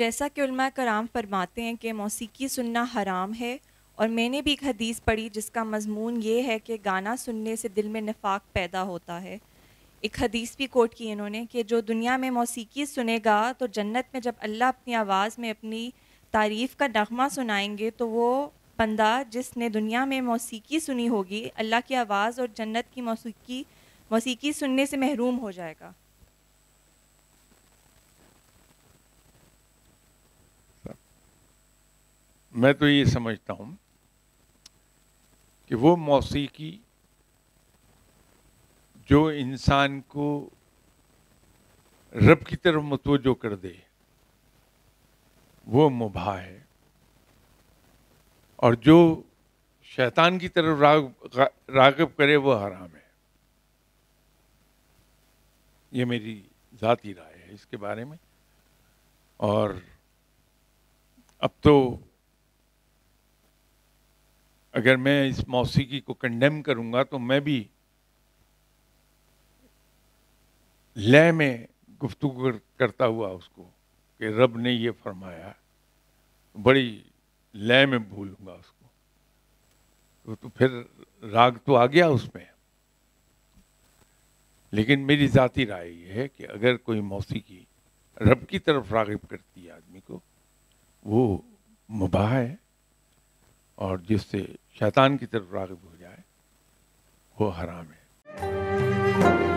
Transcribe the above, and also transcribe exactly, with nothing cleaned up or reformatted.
جیسا کہ علماء کرام فرماتے ہیں کہ موسیقی سننا حرام ہے، اور میں نے بھی ایک حدیث پڑھی جس کا مضمون یہ ہے کہ گانا سننے سے دل میں نفاق پیدا ہوتا ہے۔ ایک حدیث بھی کوٹ کی انہوں نے کہ جو دنیا میں موسیقی سنے گا تو جنت میں جب اللہ اپنی آواز میں اپنی تعریف کا نغمہ سنائیں گے تو وہ بندہ جس نے دنیا میں موسیقی سنی ہوگی اللہ کی آواز اور جنت کی موسیقی موسیقی سننے سے محروم ہو جائے گا۔ میں تو یہ سمجھتا ہوں کہ وہ موسیقی جو انسان کو رب کی طرف متوجہ کر دے وہ مباح ہے، اور جو شیطان کی طرف راغب کرے وہ حرام ہے۔ یہ میری ذاتی رائے ہے اس کے بارے میں۔ اور اب تو اگر میں اس موسیقی کو کنڈیم کروں گا تو میں بھی لے میں گفتگو کرتا ہوا اس کو کہ رب نے یہ فرمایا، بڑی لے میں بھولوں گا اس کو، تو پھر راگ تو آ گیا اس میں۔ لیکن میری ذاتی رائے یہ ہے کہ اگر کوئی موسیقی رب کی طرف راغب کرتی ہے آدمی کو وہ مباح ہے، اور جس سے شیطان کی طرف راغب ہو جائے وہ حرام ہے۔